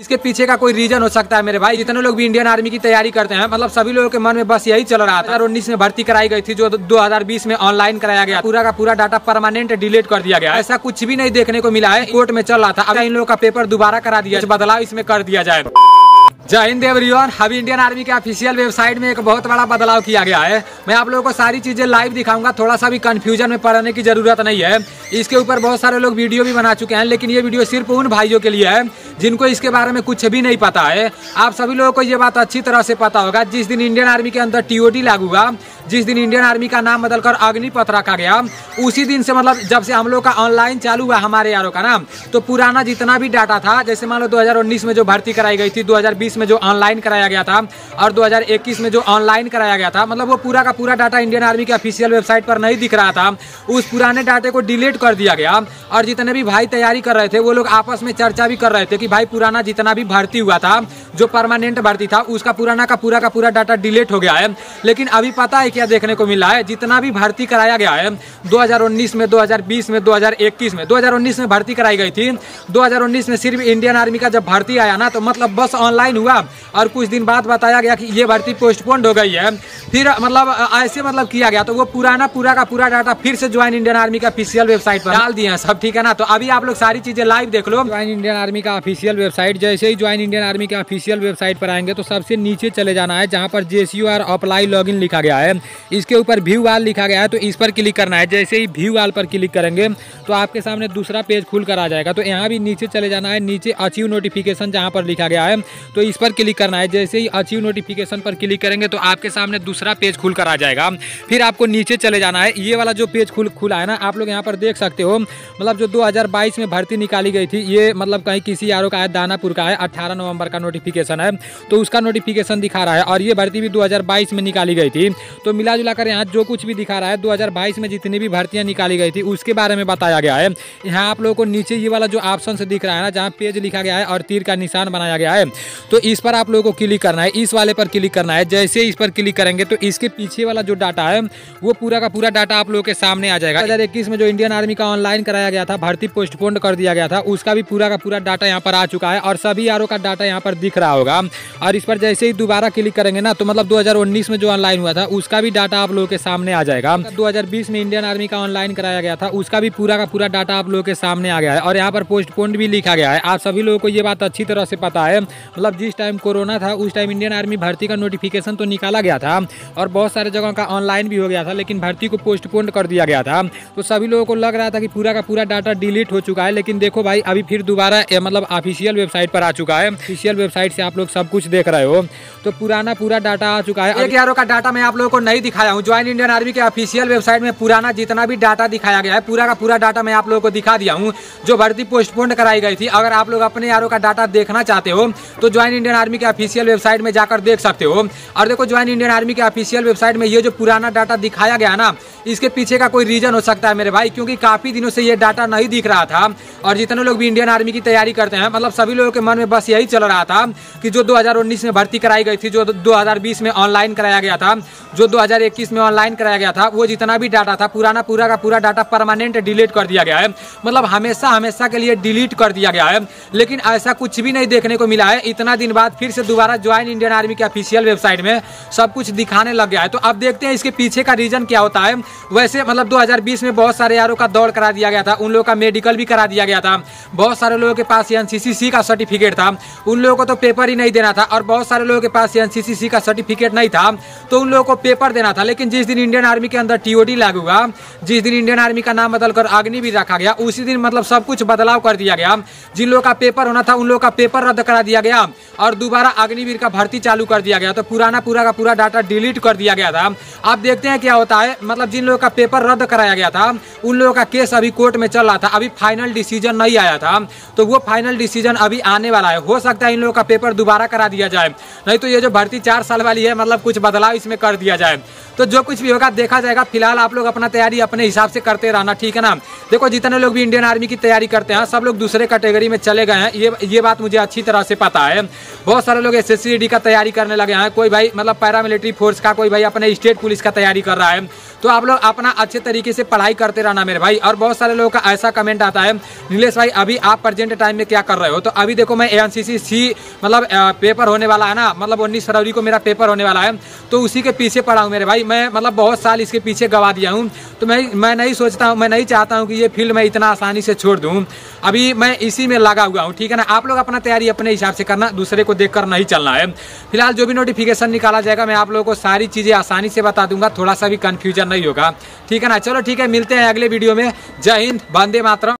इसके पीछे का कोई रीजन हो सकता है मेरे भाई। जितने लोग भी इंडियन आर्मी की तैयारी करते हैं, मतलब सभी लोगों के मन में बस यही चल रहा था। 2019 में भर्ती कराई गई थी, जो 2020 में ऑनलाइन कराया गया, पूरा का पूरा डाटा परमानेंट डिलीट कर दिया गया। ऐसा कुछ भी नहीं देखने को मिला है। कोर्ट में चल रहा था, अगर इन लोगों का पेपर दोबारा करा दिया, बदलाव इसमें कर दिया जाए। जय हिंद एवरीवन। अभी इंडियन आर्मी के ऑफिशियल वेबसाइट में एक बहुत बड़ा बदलाव किया गया है। मैं आप लोगों को सारी चीजें लाइव दिखाऊंगा, थोड़ा सा भी कंफ्यूजन में पड़ने की जरूरत नहीं है। इसके ऊपर बहुत सारे लोग वीडियो भी बना चुके हैं, लेकिन ये वीडियो सिर्फ उन भाइयों के लिए है जिनको इसके बारे में कुछ भी नहीं पता है। आप सभी लोगों को ये बात अच्छी तरह से पता होगा, जिस दिन इंडियन आर्मी के अंदर टीओडी लागू हुआ, जिस दिन इंडियन आर्मी का नाम बदलकर अग्निपथ रखा गया, उसी दिन से मतलब जब से हम लोग का ऑनलाइन चालू हुआ हमारे यारों का नाम, तो पुराना जितना भी डाटा था, जैसे मान लो 2019 में जो भर्ती कराई गई थी, 2020 में जो ऑनलाइन कराया गया था और 2021 में जो ऑनलाइन कराया गया था, मतलब वो पूरा का पूरा डाटा इंडियन आर्मी के ऑफिशियल वेबसाइट पर नहीं दिख रहा था। उस पुराने डाटे को डिलीट कर दिया गया और जितने भी भाई तैयारी कर रहे थे वो लोग आपस में चर्चा भी कर रहे थे कि भाई पुराना जितना भी भर्ती हुआ था, जो परमानेंट भर्ती था, उसका पुराना का पूरा डाटा डिलीट हो गया है। लेकिन अभी पता है क्या देखने को मिला है, जितना भी भर्ती कराया गया है 2019 में, 2020 में, 2021 में, 2019 में भर्ती कराई गई थी, 2019 में सिर्फ इंडियन आर्मी का जब भर्ती आया ना, तो मतलब बस ऑनलाइन हुआ और कुछ दिन बाद बताया गया कि ये भर्ती पोस्टपोन्ड हो गई है। फिर मतलब ऐसे मतलब किया गया, तो वो पुराना का पूरा डाटा फिर से ज्वाइन इंडियन आर्मी का ऑफिशियल वेबसाइट पर डाल दिए हैं सब, ठीक है ना। तो अभी आप लोग सारी चीजें लाइव देख लो। ज्वाइन इंडियन आर्मी का ऑफिशियल वेबसाइट, जैसे ही ज्वाइन इंडियन आर्मी के ऑफिशियल वेबसाइट पर आएंगे तो सबसे नीचे चले जाना है, जहां पर JCOR अप्लाई लॉगिन लिखा गया है। इसके ऊपर व्यू वाल लिखा गया है, तो इस पर क्लिक करना है। जैसे ही व्यू वाल पर क्लिक करेंगे तो आपके सामने दूसरा पेज खुल कर आ जाएगा। तो यहाँ भी नीचे चले जाना है, नीचे अचीव नोटिफिकेशन जहाँ पर लिखा गया है, तो इस पर क्लिक करना है। जैसे ही अचीव नोटिफिकेशन पर क्लिक करेंगे तो आपके सामने दूसरा पेज खुल कर आ जाएगा। फिर आपको नीचे चले जाना है। ये वाला जो पेज खुला है ना, आप लोग यहाँ पर देख सकते हो, मतलब जो 2022 में भर्ती निकाली गई थी, ये मतलब कहीं किसी यारों का है, दानापुर का है, 18 नवंबर का नोटिफिकेशन है, तो उसका नोटिफिकेशन दिखा रहा है। और ये भर्ती भी 2022 में निकाली गई थी। तो मिला जुला कर यहाँ जो कुछ भी दिखा रहा है, 2022 में जितनी भी भर्तियाँ निकाली गई थी उसके बारे में बताया गया है। यहाँ आप लोगों को नीचे ये वाला जो ऑप्शन से दिख रहा है ना, जहाँ पेज लिखा गया है और तीर का निशान बनाया गया है, तो इस पर आप लोगों को क्लिक करना है, इस वाले पर क्लिक करना है। जैसे इस पर क्लिक करेंगे तो इसके पीछे वाला जो डाटा है वो पूरा का पूरा डाटा आप लोगों के सामने आ जाएगा। 2021 में जो इंडियन आर्मी का ऑनलाइन कराया गया था, भर्ती पोस्टपोन्ड कर दिया गया था, उसका भी पूरा का पूरा डाटा यहाँ पर आ चुका है और सभी यारों का डाटा यहाँ पर दिख रहा होगा। और इस पर जैसे ही दोबारा क्लिक करेंगे ना, तो मतलब 2019 में जो ऑनलाइन हुआ था उसका भी डाटा आप लोगों के सामने आ जाएगा। 2020 में इंडियन आर्मी का ऑनलाइन कराया गया था, उसका भी पूरा का पूरा डाटा आप लोगों के सामने आ गया है और यहाँ पर पोस्टपोन्ड भी लिखा गया है। आप सभी लोगों को ये बात अच्छी तरह से पता है, मतलब जिस टाइम कोरोना था उस टाइम इंडियन आर्मी भर्ती का नोटिफिकेशन तो निकाला गया था और बहुत सारे जगहों का ऑनलाइन भी हो गया था, लेकिन भर्ती को पोस्टपोन्ड कर दिया गया था। तो सभी लोगों को लग रहा था कि पूरा का पूरा डाटा डिलीट हो चुका है, लेकिन देखो भाई अभी फिर दोबारा मतलब ऑफिशियल वेबसाइट पर आ चुका है। ऑफिशियल वेबसाइट से आप लोग सब कुछ देख रहे हो, तो पुराना पूरा डाटा आ चुका है। एक यारों का डाटा मैं आप लोगों को नहीं दिखाया हूँ। ज्वाइन इंडियन आर्मी के ऑफिशियल वेबसाइट में पुराना जितना भी डाटा दिखाया गया है, पूरा का पूरा डाटा मैं आप लोगों को दिखा दिया हूँ, जो भर्ती पोस्टपोन्ड कराई गई थी। अगर आप लोग अपने यारों का डाटा देखना चाहते हो तो ज्वाइन इंडियन आर्मी के ऑफिशियल वेबसाइट में जाकर देख सकते हो। और देखो ज्वाइन इंडियन आर्मी के ऑफिशियल वेबसाइट में ये जो पुराना डाटा दिखाया गया ना, इसके पीछे का कोई रीजन हो सकता है मेरे भाई, क्योंकि काफी दिनों से ये डाटा नहीं दिख रहा था। और जितने लोग भी इंडियन आर्मी की तैयारी करते हैं, मतलब सभी लोगों के मन में बस यही चल रहा था कि जो 2019 में भर्ती कराई गई थी, जो 2020 में ऑनलाइन कराया गया था, जो 2021 में ऑनलाइन कराया गया था, वो जितना भी डाटा था पुराना पूरा का पूरा डाटा परमानेंट डिलीट कर दिया गया है, मतलब हमेशा के लिए डिलीट कर दिया गया है। लेकिन ऐसा कुछ भी नहीं देखने को मिला है। इतना दिन बाद फिर से दोबारा ज्वाइन इंडियन आर्मी के ऑफिशियल वेबसाइट में सब कुछ दिखाने लग गया है। तो अब देखते हैं इसके पीछे का रीजन क्या होता है। वैसे मतलब 2020 में बहुत सारे यारों का दौड़ करा दिया गया था, उन लोगों का मेडिकल भी करा दिया गया था, बहुत सारे लोगों के पास NCCC का सर्टिफिकेट था, उन लोगों को तो पेपर ही नहीं देना था। और बहुत सारे लोगों के पास NCCC का सर्टिफिकेट नहीं था, तो उन लोगों को पेपर देना था। लेकिन जिस दिन इंडियन आर्मी के अंदर TOD लागू हुआ, जिस दिन इंडियन आर्मी का नाम बदलकर अग्निवीर रखा गया, उसी दिन मतलब सब कुछ बदलाव कर दिया गया। जिन लोगों का पेपर होना था उन लोगों का पेपर रद्द करा दिया गया और दोबारा अग्निवीर का भर्ती चालू कर दिया गया। तो पुराना पूरा का पूरा डाटा डिलीट कर दिया गया था। अब देखते हैं क्या होता है। मतलब जिन लोगों का पेपर रद्द कराया गया था उन लोगों का केस अभी कोर्ट में चल रहा था, अभी फाइनल डिसीजन नहीं आया था, तो वो फाइनल डिसीजन अभी आने वाला है। हो सकता है इन लोगों का पेपर दोबारा करा दिया जाए, नहीं तो ये जो भर्ती 4 साल वाली है, मतलब कुछ बदलाव इसमें कर दिया जाए। तो जो कुछ भी होगा देखा जाएगा। फिलहाल आप लोग अपना तैयारी अपने हिसाब से करते रहना, ठीक है ना। देखो जितने लोग भी इंडियन आर्मी की तैयारी करते हैं सब लोग दूसरे कैटेगरी में चले गए हैं, ये बात मुझे अच्छी तरह से पता है। बहुत सारे लोग SSCD का तैयारी करने लगे हैं, कोई भाई मतलब पैरामिलिट्री फोर्स का, कोई भाई अपने स्टेट पुलिस का तैयारी कर रहा है। तो आप लोग अपना अच्छे तरीके से पढ़ाई करते रहना मेरे भाई। और बहुत सारे लोगों का ऐसा कमेंट आता है, नीलेश भाई अभी आप प्रेजेंट टाइम में क्या कर रहे हो? तो अभी देखो मैं ANCC मतलब पेपर होने वाला है ना, मतलब 19 फरवरी को मेरा पेपर होने वाला है, तो उसी के पीछे पड़ा हूँ मेरे भाई। मैं मतलब बहुत साल इसके पीछे गवा दिया हूँ, तो मैं नहीं सोचता हूँ, मैं नहीं चाहता हूँ कि ये फील्ड मैं इतना आसानी से छोड़ दूँ। अभी मैं इसी में लगा हुआ हूँ, ठीक है ना। आप लोग अपना तैयारी अपने हिसाब से करना, दूसरे को देखकर नहीं चलना है। फिलहाल जो भी नोटिफिकेशन निकाला जाएगा मैं आप लोगों को सारी चीजें आसानी से बता दूंगा, थोड़ा सा भी कंफ्यूजन नहीं होगा, ठीक है ना। चलो ठीक है, मिलते हैं अगले वीडियो में। जय हिंद, वंदे मातरम।